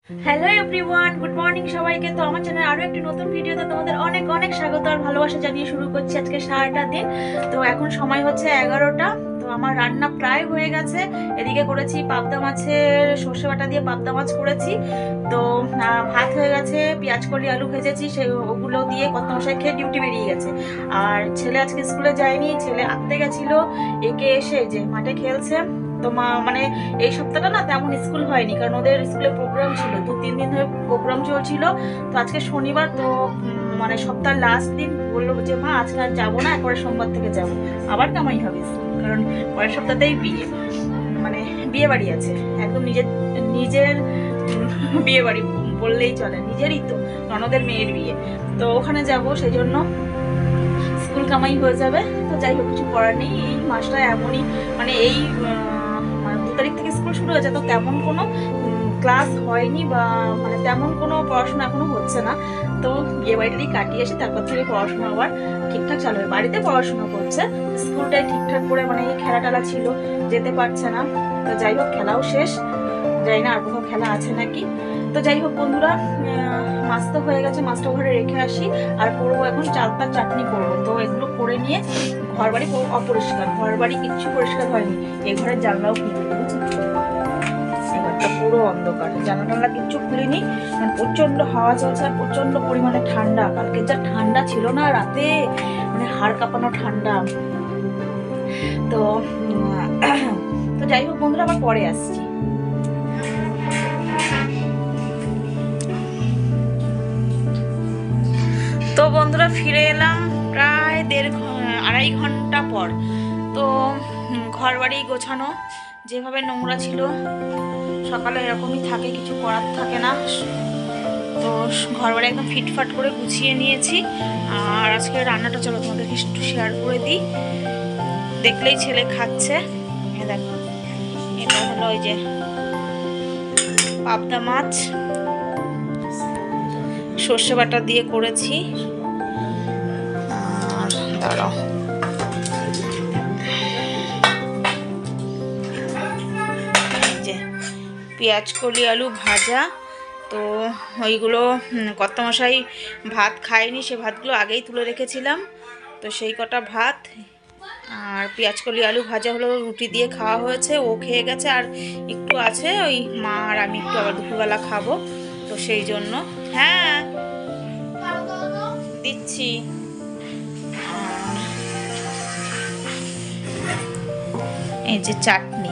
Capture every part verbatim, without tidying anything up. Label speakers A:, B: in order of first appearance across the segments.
A: Hello everyone, good morning সবাইকে। তো আমার চ্যানেলে আরো একটি নতুন ভিডিওতে তোমাদের অনেক অনেক স্বাগত আর ভালোবাসা জানিয়ে শুরু করছি আজকে সারাটা দিন। তো এখন সময় হচ্ছে এগারোটা। তো আমার রান্না প্রায় হয়ে গেছে। এদিকে করেছি পাবদা মাছের সর্ষে বাটা দিয়ে পাবদা মাছ করেছি। তো ভাত হয়ে গেছে, পেঁয়াজ কলি আলু ভেজেছি, সে ওগুলো দিয়ে কত মশাই খেয়ে ডিউটি বেরিয়ে গেছে। আর ছেলে আজকে স্কুলে যায়নি, ছেলে আঁকতে গেছিল, একে এসে যে মাঠে খেলছে। তো মা মানে এই সপ্তাহটা না তেমন স্কুল হয়নি, কারণ ওদের স্কুলে প্রোগ্রাম ছিল, দু তিন দিন ধরে প্রোগ্রাম চলছিল। তো আজকে শনিবার, তো মানে সপ্তাহের লাস্ট দিন বললো যে মা আজকে আর যাবো না, একবারে সোমবার থেকে যাব। আবার কামাই হবে, কারণ পরের সপ্তাহতেই বিয়ে, মানে বিয়ে বাড়ি আছে, একদম নিজের নিজের বিয়ে বাড়ি বললেই চলে, নিজেরই তো, ননদের মেয়ের বিয়ে। তো ওখানে যাব, সেই জন্য স্কুল কামাই হয়ে যাবে। তো যাই হোক, কিছু করার নেই, এই মাসটা এমনই, মানে এই দু তারিখ থেকে স্কুল শুরু হয়েছে, তো তেমন কোনো ক্লাস হয়নি বা মানে তেমন কোনো পড়াশোনা এখনো হচ্ছে না। তো বিয়ে বাড়িটাই কাটিয়ে এসে তারপর থেকে পড়াশোনা আবার ঠিকঠাক চালু হয়। বাড়িতে পড়াশোনা করছে, স্কুলটাই ঠিকঠাক করে, মানে এই খেলা টেলা ছিল, যেতে পারছে না। তো যাই হোক, খেলাও শেষ, জানি না আর কোথাও খেলা আছে নাকি। তো যাই হোক বন্ধুরা, মাছ তো হয়ে গেছে, মাছটা ঘরে রেখে আসি। আর করবো এখন চালতার চাটনি করবো। তো এগুলো করে নিয়ে, ঘর বাড়ি অপরিষ্কার, ঘর বাড়ি কিচ্ছু পরিষ্কার হয়নি, এই ঘরের জানলাও খুলে দিয়েছি, এবারটা পুরো অন্ধকার, জানলা টানলা কিচ্ছু খুলিনি, কারণ প্রচন্ড হাওয়া চলছে আর প্রচন্ড পরিমাণে ঠান্ডা। কালকে যা ঠান্ডা ছিল না রাতে, মানে হাড় কাঁপানো ঠান্ডা। তো তো যাই হোক বন্ধুরা, আবার পরে আসছি। তো বন্ধুরা, ফিরে এলাম প্রায় দেড় আড়াই ঘন্টা পর। তো ঘর বাড়ি গোছানো যেভাবে নোংরা ছিল, সকালে এরকমই থাকে, কিছু করার থাকে না। তো ঘর বাড়ি একদম ফিটফাট করে গুছিয়ে নিয়েছি। আর আজকে রান্নাটা চলো তোমাদেরকে একটু শেয়ার করে দিই। দেখলেই ছেলে খাচ্ছে, দেখো এটা হলো ওই যে পাবদা মাছ সর্ষে বাটা দিয়ে করেছি। আর দাঁড়াও, পেঁয়াজ কলি আলু ভাজা। তো ওইগুলো কত মশাই ভাত খায়নি, সে ভাতগুলো আগেই তুলে রেখেছিলাম, তো সেই কটা ভাত আর পেঁয়াজ কলি আলু ভাজা হলো, রুটি দিয়ে খাওয়া হয়েছে, ও খেয়ে গেছে। আর একটু আছে, ওই মা আর আমি একটু আবার দুপুরবেলা খাবো, তো সেই জন্য। হ্যাঁ দিচ্ছি। এই যে চাটনি,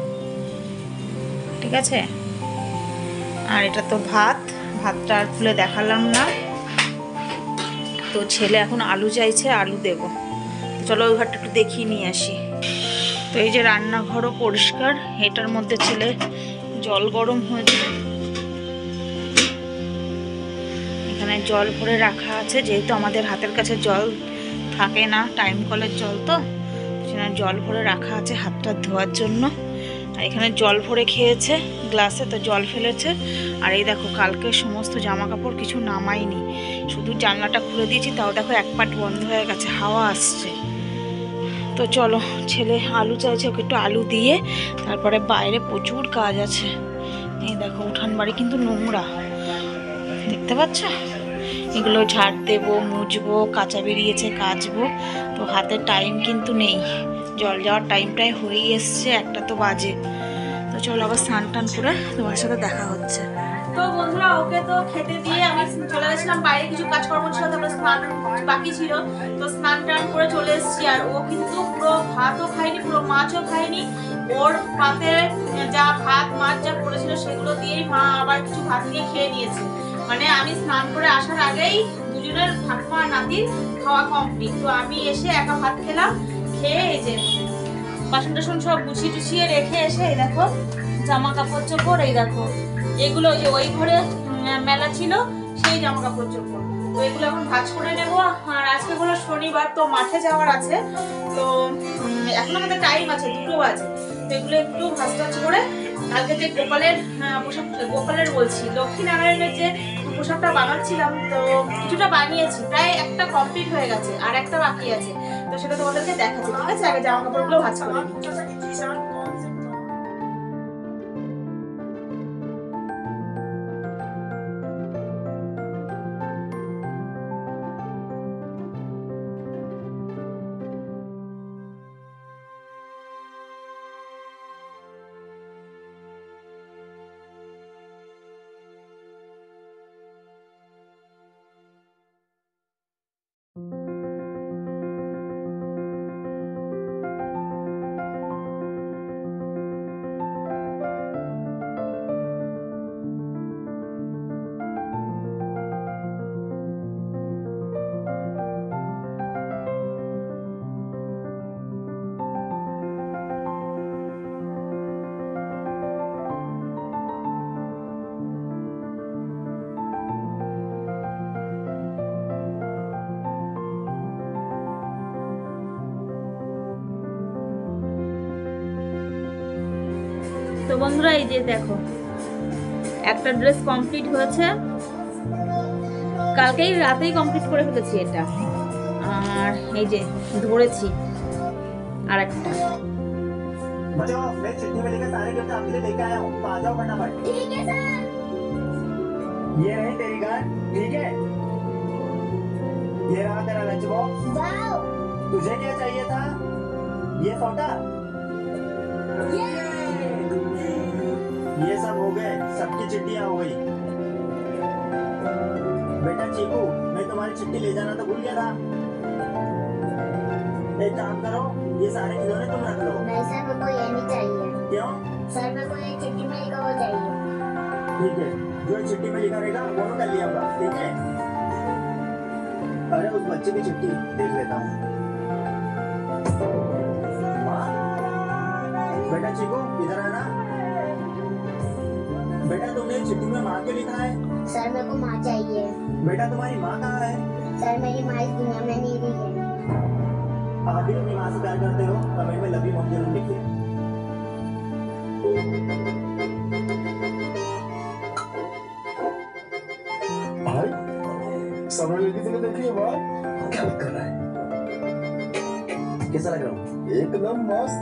A: ঠিক আছে। আর এটা তো ভাত, ভাতটা আর তুলে দেখালাম না। তো ছেলে এখন আলু চাইছে, আলু দেব। চলো ওই ঘরটা একটু দেখিয়ে নিয়ে আসি। তো এই যে রান্নাঘরও পরিষ্কার, এটার মধ্যে ছেলে জল গরম হয়েছে, এখানে জল ভরে রাখা আছে, যেহেতু আমাদের হাতের কাছে জল থাকে না, টাইম কলের জল, তো সেখানে জল ভরে রাখা আছে হাতটা ধোয়ার জন্য। আর এখানে জল ভরে খেয়েছে গ্লাসে, তো জল ফেলেছে। আর এই দেখো, কালকে সমস্ত জামা কাপড় কিছু নামাইনি, শুধু জানলাটা খুলে দিয়েছি, তাও দেখো এক পাট বন্ধ হয়ে গেছে, হাওয়া আসছে। তো চলো, ছেলে আলু চাইছে, ওকে একটু আলু দিয়ে তারপরে বাইরে প্রচুর কাজ আছে। এই দেখো, উঠান বাড়ি কিন্তু নোংরা, দেখতে পাচ্ছ, এগুলো ঝাড় দেবো, মুছবো, কাঁচা বেরিয়েছে কাচবো। তো হাতে টাইম কিন্তু নেই, জল যাওয়ার টাইমটাই হয়েই এসছে, একটা তো বাজে। তো চলো আবার স্নান টান করে তোমার সাথে দেখা হচ্ছে। তো বন্ধুরা, ওকে তো খেতে দিয়ে আমি চলে গেছিলাম বাইরে, কিছু কাজকর্ম ছিল, তারপরে স্নান বাকি ছিল, তো স্নান টান করে চলে এসেছি। আর ও কিন্তু পুরো ভাতও খায়নি, পুরো মাছও খায়নি। ওর পাতে যা ভাত মাছ যা পড়েছিল সেগুলো দিয়েই মা আবার কিছু ভাত দিয়ে খেয়ে নিয়েছে। মানে আমি স্নান করে আসার আগেই দুজনের ঠাকুমা নাতি খাওয়া কমপ্লিট। তো আমি এসে একা ভাত খেলাম, খেয়ে এই যে বাসন টাসন সব গুছিয়ে টুছিয়ে রেখে এসে এই দেখো জামা কাপড় চোপড়, এই দেখো এগুলো যে ওই ঘরে মেলা ছিল সেই জামা কাপড় চোপড়, তো এগুলো এখন ভাঁজ করে নেবো। আর আজকে হলো শনিবার, তো মাঠে যাওয়ার আছে, তো এখন আমাদের টাইম আছে, দুটো বাজে। তো এগুলো একটু ভাঁজ টাজ করে, কালকে যে গোপালের পোশাক, গোপালের বলছি লক্ষ্মীনারায়ণের যে পোশাকটা বানাচ্ছিলাম, তো কিছুটা বানিয়েছি, প্রায় একটা কমপ্লিট হয়ে গেছে, আর একটা বাকি আছে। তো সেটা তোমাদেরকে দেখাচ্ছি, ঠিক আছে। আগে জামা কাপড়গুলো ভাঁজ করে নিই। বন্ধুরা এই যে দেখো একটা ড্রেস কমপ্লিট হয়েছে, কালকেই রাতেই কমপ্লিট করে ফেলেছি এটা। আর এই যে ধরেছি আর একটা।
B: बच्चों मैं चिट्ठी में लिखे सारे गिफ्ट आपके लिए लेके आया हूँ, तो आ जाओ फटाफट।
C: ठीक है सर।
B: ये रही तेरी कार, ठीक है? ये रहा तेरा लंच बॉक्स।
C: वाओ।
B: तुझे क्या चाहिए था? ये सोटा। ये सब हो गए, सबकी चिट्ठियां हो गई। बेटा चीकू, मैं तुम्हारी चिट्ठी ले जाना तो भूल गया था। एक काम करो, ये सारे खिलौने तुम रख लो।
C: नहीं सर, मेरे को ये नहीं चाहिए।
B: क्यों?
C: सर मेरे को ये चिट्ठी में लिखा हुआ चाहिए।
B: ठीक है, जो चिट्ठी में लिखा रहेगा वो मैं कर लिया होगा, ठीक है? अरे उस बच्चे की चिट्ठी देख लेता हूँ। माँ, बेटा चीकू इधर आना। बेटा तुमने चिट्ठी में माँ क्यों लिखा है?
C: सर मेरे को माँ चाहिए।
B: बेटा तुम्हारी माँ कहाँ है?
C: सर मेरी माँ इस दुनिया में नहीं रही है।
B: आप भी अपनी माँ से प्यार करते हो? कमेंट में लव यू मॉम जरूर लिखिए।
D: भाई समर लड़की तुमने देखी है भाई? क्या कर रहा है?
B: कैसा लग रहा हूँ?
D: एकदम मस्त।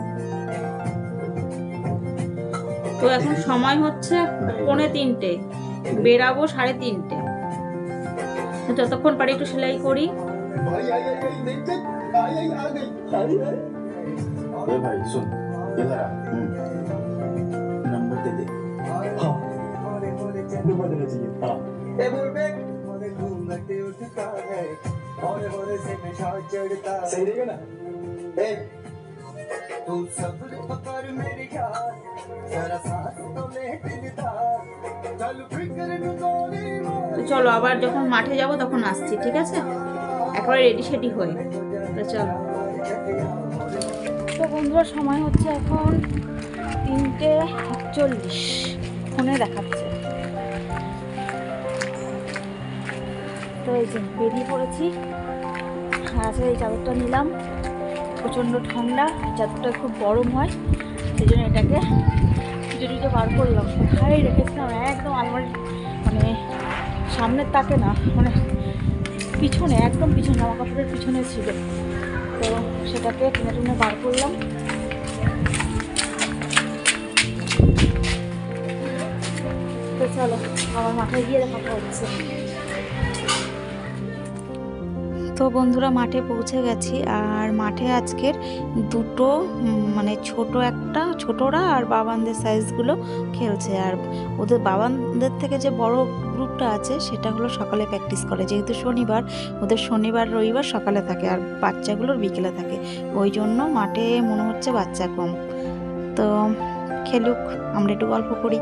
A: তো এখন সময় হচ্ছে পৌনে তিনটে, বেরাবো সাড়ে তিনটে। যতক্ষণ পারি একটু সেলাই করি।
D: भाई आई आई आई देख देख आई आई आ गई आई आई। ए भाई सुन इधर आ।
B: नंबर दे दे।
D: हाँ नंबर देना चाहिए। हाँ
B: ए बोल बे।
D: सही रहेगा ना?
B: ए
E: तू सब पकड़ मेरी यार जरा सांस तो ले दिलदार चल फिक्र न कोरी
A: তো চলো আবার যখন মাঠে যাব তখন আসছি, ঠিক আছে? একেবারে রেডি সেডি হয়ে তো চলো। তো বন্ধুরা সময় হচ্ছে এখন তিনটে একচল্লিশ, ফোনে দেখাচ্ছে। তো এই যে বেরিয়ে পড়েছি। আর আজকে এই চাদরটা নিলাম, প্রচণ্ড ঠান্ডা, চাদরটা খুব গরম হয়, সেই জন্য এটাকে জুড়িতে বার করলাম। কোথায় রেখেছিলাম একদম আলমারির মানে সামনের তাকে না, মানে পিছনে একদম পিছনে, জামা কাপড়ের পিছনে ছিল। তো সেটাকে টেনে টেনে বার করলাম। তো চলো আবার মাঠে গিয়ে দেখা হচ্ছে। তো বন্ধুরা মাঠে পৌঁছে গেছি। আর মাঠে আজকের দুটো মানে ছোট একটা ছোটরা আর বাবানদের সাইজগুলো খেলছে। আর ওদের বাবানদের থেকে যে বড় গ্রুপটা আছে সেটা হলো সকালে প্র্যাকটিস করে, যেহেতু শনিবার, ওদের শনিবার রবিবার সকালে থাকে আর বাচ্চাগুলোর বিকেলে থাকে, ওই জন্য মাঠে মনে হচ্ছে বাচ্চা কম। তো খেলুক, আমরা একটু গল্প করি।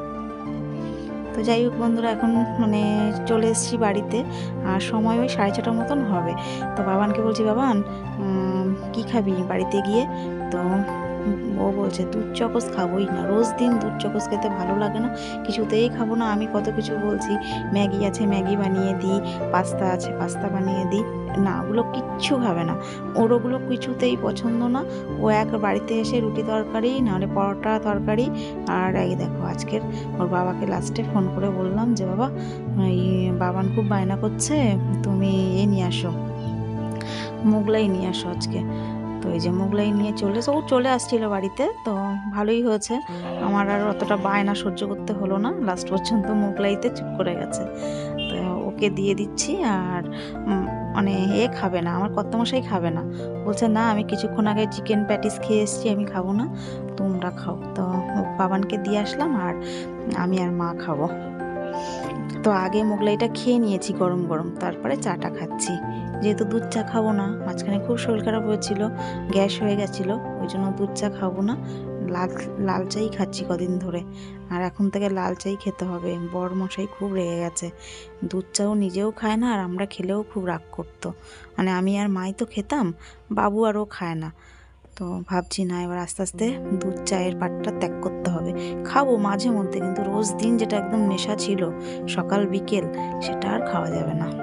A: তো যাই হোক বন্ধুরা, এখন মানে চলে এসেছি বাড়িতে, আর সময় ওই সাড়ে ছটার মতন হবে। তো বাবানকে বলছি, বাবান কি খাবি বাড়িতে গিয়ে? তো ও বলছে দুধ চকস খাবোই না, রোজ দিন দুধ চকস খেতে ভালো লাগে না, কিছুতেই খাবো না। আমি কত কিছু বলছি, ম্যাগি আছে ম্যাগি বানিয়ে দিই, পাস্তা আছে পাস্তা বানিয়ে দিই, না ওগুলো কিচ্ছু খাবে না, ওর ওগুলো কিছুতেই পছন্দ না। ও এক বাড়িতে এসে রুটি তরকারি, নাহলে পরোটা তরকারি। আর এই দেখো আজকের ওর বাবাকে লাস্টে ফোন করে বললাম যে বাবা এই বাবান খুব বায়না করছে, তুমি এ নিয়ে আসো, মোগলাই নিয়ে আসো আজকে। তো এই যে মোগলাই নিয়ে চলে ও চলে আসছিল বাড়িতে। তো ভালোই হয়েছে, আমার আর অতটা বায়না সহ্য করতে হলো না, লাস্ট পর্যন্ত মোগলাইতে চুপ করে গেছে। তো ওকে দিয়ে দিচ্ছি। আর মানে এ খাবে না, আমার কর্তামশাই খাবে না, বলছে না আমি কিছুক্ষণ আগে চিকেন প্যাটিস খেয়ে এসেছি, আমি খাবো না, তোমরা খাও। তো বাবানকে দিয়ে আসলাম আর আমি আর মা খাবো। তো আগে মোগলাইটা খেয়ে নিয়েছি গরম গরম, তারপরে চাটা খাচ্ছি, যেহেতু দুধ চা খাবো না। মাঝখানে খুব শরীর খারাপ হয়েছিল, গ্যাস হয়ে গেছিলো, ওই জন্য দুধ চা খাবো না, লাল লাল চাই খাচ্ছি কদিন ধরে। আর এখন থেকে লাল চাই খেতে হবে, বর মশাই খুব রেগে গেছে, দুধ চাও নিজেও খায় না, আর আমরা খেলেও খুব রাগ করতো। মানে আমি আর মাই তো খেতাম, বাবু আর ও খায় না। তো ভাবছি না এবার আস্তে আস্তে দুধ চায়ের পাটটা ত্যাগ করতে হবে, খাবো মাঝে মধ্যে, কিন্তু রোজ দিন যেটা একদম নেশা ছিল সকাল বিকেল, সেটা আর খাওয়া যাবে না।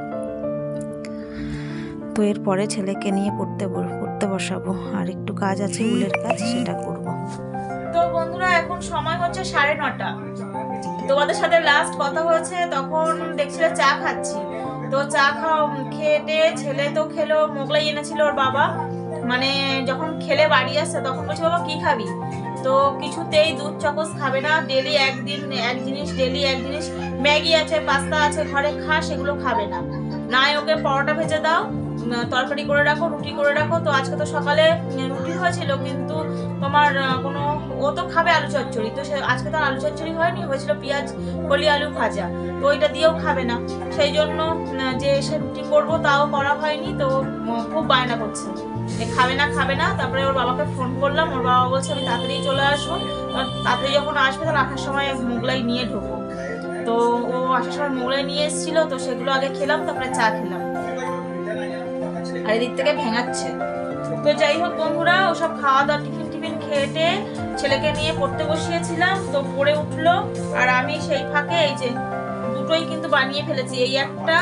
A: তো এরপরে ছেলেকে নিয়ে পড়তে পড়তে বসাবো, আর একটু কাজ আছে উলের কাজ, সেটা করব। তো বন্ধুরা এখন সময় হচ্ছে সাড়ে নটা। তোমাদের সাথে লাস্ট কথা হয়েছে তখন দেখছিলে চা খাচ্ছি, তো চা খাওয়া খেতে ছেলে তো খেলো, মোগলাই এনেছিল ওর বাবা, মানে যখন খেলে বাড়ি আসছে তখন বলছে বাবা কি খাবি, তো কিছুতেই দুধ চকস খাবে না, ডেলি একদিন এক জিনিস ডেলি এক জিনিস ম্যাগি আছে পাস্তা আছে ঘরে খা, সেগুলো খাবে না। নাই ওকে পরোটা ভেজে দাও, তরকারি করে রাখো, রুটি করে রাখো। তো আজকে তো সকালে রুটি হয়েছিল, কিন্তু তোমার কোনো ও তো খাবে আলু চচ্চড়ি, তো সে আজকে তো আলু চচ্চড়ি হয়নি, হয়েছিল পেঁয়াজ কলি আলু ভাজা, তো ওইটা দিয়েও খাবে না। সেই জন্য যে সে রুটি করবো তাও করা হয়নি, তো খুব বায়না করছে খাবে না খাবে না। তারপরে ওর বাবাকে ফোন করলাম, ওর বাবা বলছে আমি তাড়াতাড়ি চলে আসবো, তাড়াতাড়ি যখন আসবে তাহলে আসার সময় মোগলাই নিয়ে ঢুকবো। তো ও আসার সময় মোগলাই নিয়ে এসেছিল, তো সেগুলো আগে খেলাম, তারপরে চা খেলাম, আর এদিক থেকে ভেঙাচ্ছে। তো যাই হোক বন্ধুরা, ওসব খাওয়া দাওয়া টিফিন টিফিন খেয়ে ছেলেকে নিয়ে পড়তে বসিয়েছিলাম, তো পড়ে উঠলো, আর আমি সেই ফাঁকে এই যে দুটোই কিন্তু বানিয়ে ফেলেছি। এই একটা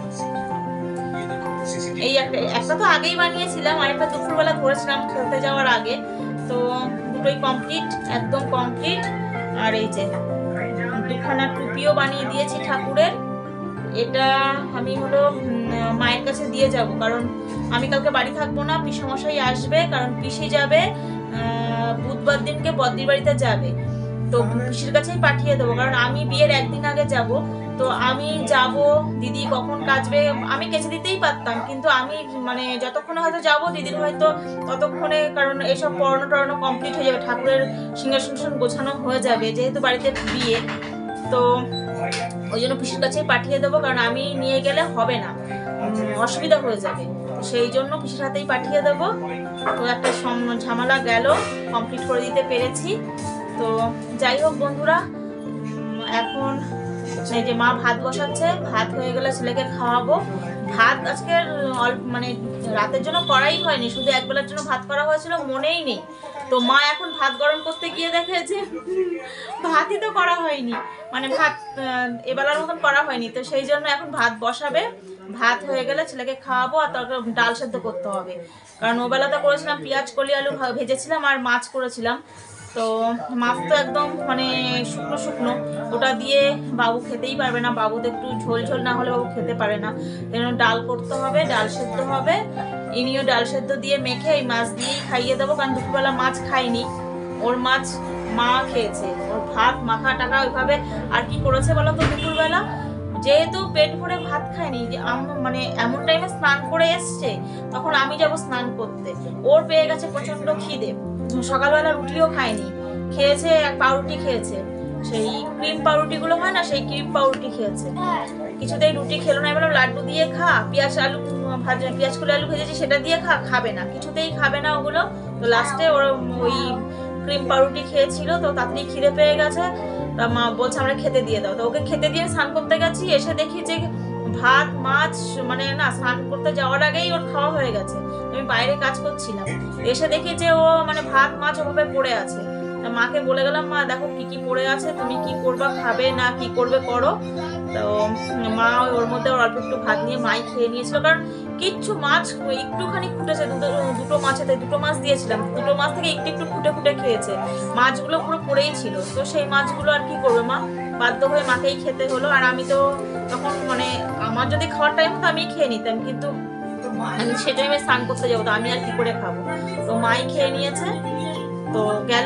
A: এই একটা একটা তো আগেই বানিয়েছিলাম, আর একটা দুপুরবেলা করেছিলাম খেলতে যাওয়ার আগে, তো দুটোই কমপ্লিট, একদম কমপ্লিট। আর এই যে দুখানা টুপিও বানিয়ে দিয়েছি ঠাকুরের, এটা আমি হলো মায়ের কাছে দিয়ে যাব, কারণ আমি কালকে বাড়ি থাকবো না, পিসমশাই আসবে, কারণ পিসি যাবে বুধবার দিনকে বদ্রির বাড়িতে যাবে, তো পিসির কাছেই পাঠিয়ে দেবো, কারণ আমি বিয়ের একদিন আগে যাব। তো আমি যাব, দিদি কখন কাচবে, আমি কেচে দিতেই পারতাম, কিন্তু আমি মানে যতক্ষণে হয়তো যাব দিদির হয়তো ততক্ষণে, কারণ এইসব পড়ানো টড়ানো কমপ্লিট হয়ে যাবে, ঠাকুরের সিংহাসন গোছানো হয়ে যাবে, যেহেতু বাড়িতে বিয়ে, তো ওই জন্য পিসির কাছেই পাঠিয়ে দেবো, কারণ আমি নিয়ে গেলে হবে না, অসুবিধা হয়ে যাবে, সেই জন্য পিসির হাতেই পাঠিয়ে দেবো। তো একটা ঝামেলা গেল, কমপ্লিট করে দিতে পেরেছি। তো যাই হোক বন্ধুরা, এখন এই যে মা ভাত বসাচ্ছে, ভাত হয়ে গেলে ছেলেকে খাওয়াবো। ভাত আজকে অল্প মানে রাতের জন্য করাই হয়নি, শুধু একবেলার জন্য ভাত করা হয়েছিল, মনেই নেই। তো মা এখন ভাত গরম করতে গিয়ে দেখে যে ভাতই তো করা হয়নি, মানে ভাত এবেলার মতন করা হয়নি, তো সেই জন্য এখন ভাত বসাবে। ভাত হয়ে গেলে ছেলেকে খাওয়াবো, আর তারপর ডাল সেদ্ধ করতে হবে, কারণ ওবেলাতে করেছিলাম পেঁয়াজ কলি আলু ভেজেছিলাম আর মাছ করেছিলাম, তো মাছ তো একদম মানে শুকনো শুকনো, ওটা দিয়ে বাবু খেতেই পারবে না, বাবু তো একটু ঝোল ঝোল না হলে বাবু খেতে পারে না, এই জন্য ডাল করতে হবে, ডাল সেদ্ধ হবে, ইনিও ডাল সেদ্ধ দিয়ে মেখে এই মাছ দিয়েই খাইয়ে দেবো, কারণ দুপুরবেলা মাছ খাইনি, ওর মাছ মা খেয়েছে, ওর ভাত মাখা টাকা ওইভাবে। আর কি করেছে বলো তো দুপুরবেলা, যেহেতু পেট ভরে ভাত খায়নি, যে মানে এমন টাইমে স্নান করে এসছে, তখন আমি যাব স্নান করতে, ওর পেয়ে গেছে প্রচন্ড খিদে, সকালবেলা রুটিও খায়নি, খেয়েছে এক পাউরুটি খেয়েছে, সেই ক্রিম পাউরুটিগুলো হয় না, সেই ক্রিম পাউরুটি খেয়েছে, কিছুতেই রুটি খেলো না। এবার লাড্ডু দিয়ে খা, পেঁয়াজ আলু ভাজা পেঁয়াজ করে আলু ভেজেছি সেটা দিয়ে খা, খাবে না, কিছুতেই খাবে না ওগুলো। তো লাস্টে ওর ওই ক্রিম পাউরুটি খেয়েছিল, তো তাড়াতাড়ি খিদে পেয়ে গেছে, তা মা বলছে আমরা খেতে দিয়ে দাও, তো ওকে খেতে দিয়ে স্নান করতে গেছি, এসে দেখি যে ভাত মাছ মানে না, স্নান করতে যাওয়ার আগেই ওর খাওয়া হয়ে গেছে, আমি বাইরে কাজ করছিলাম, এসে দেখি যে ও মানে ভাত মাছ ওভাবে পড়ে আছে। মাকে বলে গেলাম, মা দেখো কি কি পড়ে আছে, তুমি কি করবা, খাবে না কি করবে করো। তো মা ওর মধ্যে অল্প একটু ভাত নিয়ে মাই খেয়ে নিয়েছিল, কারণ কিচ্ছু মাছ একটুখানি ফুটেছে, দুটো দুটো মাছেতে দুটো মাছ দিয়েছিলাম, দুটো মাছ থেকে একটু একটু ফুটে ফুটে খেয়েছে, মাছগুলো পুরো পড়েই ছিল, তো সেই মাছগুলো আর কি করবে মা, বাধ্য হয়ে মাকেই খেতে হলো। আর আমি তো তখন মানে আমার যদি খাওয়ার টাইম হতো আমি খেয়ে নিতাম, কিন্তু আমি সে টাইমে স্নান করতে যাবো, তো আমি আর কি করে খাবো, তো মাই খেয়ে নিয়েছে। তো গেল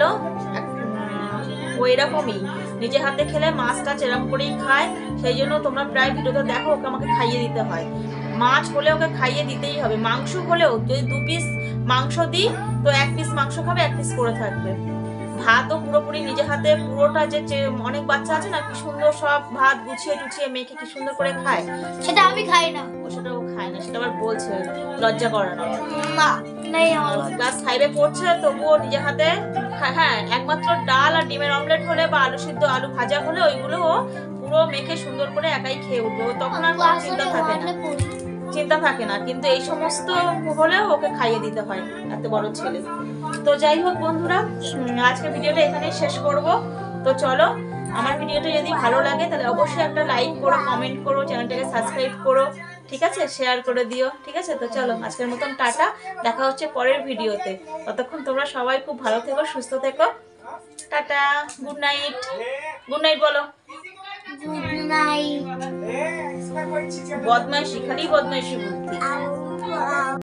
A: ও এরকমই নিজে হাতে খেলে মাছটা এরকম করেই খায়, সেই জন্য তোমরা প্রায় ভিডিওতে দেখো ওকে আমাকে খাইয়ে দিতে হয়, মাছ হলে ওকে খাইয়ে দিতেই হবে, মাংস হলেও যদি দু পিস মাংস দিই তো এক পিস মাংস খাবে, এক পিস করে থাকবে। ভাতও পুরোপুরি নিজে হাতে পুরোটা, যে অনেক বাচ্চা আছে না কি সুন্দর সব ভাত গুছিয়ে টুছিয়ে মেখে কি সুন্দর করে খায়,
F: সেটা আমি খাই না,
A: ও সেটাও খায় না, সেটা আবার বলছে লজ্জা করে না,
F: না নেই আমার
A: ক্লাস ফাইভে পড়ছে তবুও নিজে হাতে। হ্যাঁ একমাত্র ডাল আর ডিমের অমলেট হলে বা আলু সিদ্ধ আলু ভাজা হলে ওইগুলো পুরো মেখে সুন্দর করে একাই খেয়ে উঠবে, তখন আর কোনো চিন্তা থাকে না, চিন্তা থাকে না, কিন্তু এই সমস্ত হলেও ওকে খাইয়ে দিতে হয়, এত বড় ছেলে। তো যাই হোক বন্ধুরা, আজকে ভিডিওটা এখানেই শেষ করব। তো চলো, আমার ভিডিওটা যদি ভালো লাগে তাহলে অবশ্যই একটা লাইক করো, কমেন্ট করো, চ্যানেলটাকে সাবস্ক্রাইব করো, ঠিক আছে, শেয়ার করে দিও, ঠিক আছে। তো চলো আজকের মতন টাটা, দেখা হচ্ছে পরের ভিডিওতে, ততক্ষণ তোমরা সবাই খুব ভালো থেকো, সুস্থ থেকো, tata, good night. Good night বলো।
F: Good night.
A: বদমাইশি, খালি বদমাইশি বুদ্ধি।
F: আর